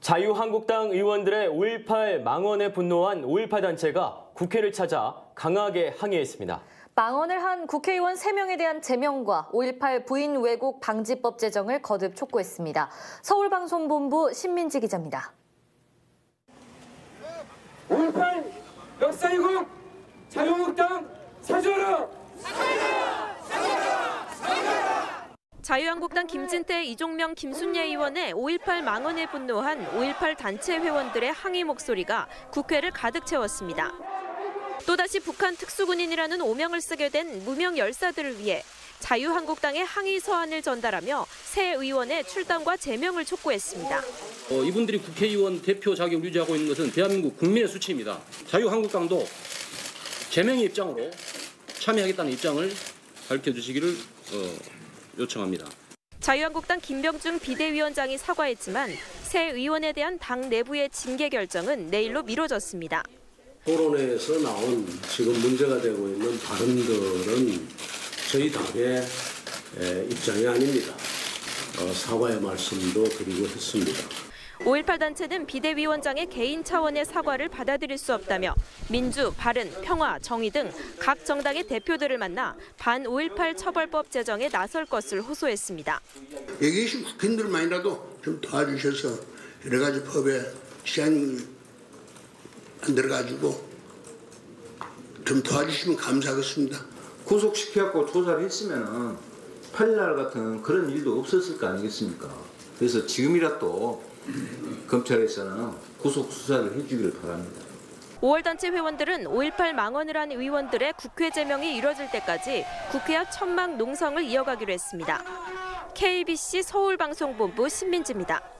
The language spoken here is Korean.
자유한국당 의원들의 5.18 망언에 분노한 5.18 단체가 국회를 찾아 강하게 항의했습니다. 망언을 한 국회의원 3명에 대한 제명과 5.18 부인 왜곡 방지법 제정을 거듭 촉구했습니다. 서울방송본부 신민지 기자입니다. 5.18 역사 왜곡 자유한국당 사죄하라! 자유한국당 김진태, 이종명, 김순례 의원의 5.18 망언에 분노한 5.18 단체 회원들의 항의 목소리가 국회를 가득 채웠습니다. 또다시 북한 특수군인이라는 오명을 쓰게 된 무명 열사들을 위해 자유한국당의 항의 서한을 전달하며 새 의원의 출당과 제명을 촉구했습니다. 이분들이 국회의원 대표 자격을 유지하고 있는 것은 대한민국 국민의 수치입니다. 자유한국당도 제명의 입장으로 참여하겠다는 입장을 밝혀주시기를 요청합니다. 자유한국당 김병중 비대위원장이 사과했지만 새 의원에 대한 당 내부의 징계 결정은 내일로 미뤄졌습니다. 토론회에서 나온 지금 문제가 되고 있는 발언들은 저희 당의 입장이 아닙니다. 사과의 말씀도 드리고 했습니다. 5.18 단체는 비대위원장의 개인 차원의 사과를 받아들일 수 없다며 민주, 바른, 평화, 정의 등 각 정당의 대표들을 만나 반 5.18 처벌법 제정에 나설 것을 호소했습니다. 여기 계신 국민들만이라도 좀 도와주셔서 여러 가지 법에 시간이 안 들어가지고 좀 도와주시면 감사하겠습니다. 구속시켜갖고 조사를 했으면 8일 같은 그런 일도 없었을 거 아니겠습니까? 그래서 지금이라도 검찰에서는 구속 수사를 해주기를 바랍니다. 5월 단체 회원들은 5.18 망언을 한 의원들의 국회 제명이 이뤄질 때까지 국회 앞 천막 농성을 이어가기로 했습니다. KBC 서울방송본부 신민지입니다.